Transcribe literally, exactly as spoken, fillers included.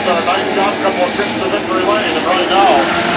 uh, nice job, couple of trips to victory lane, and right now,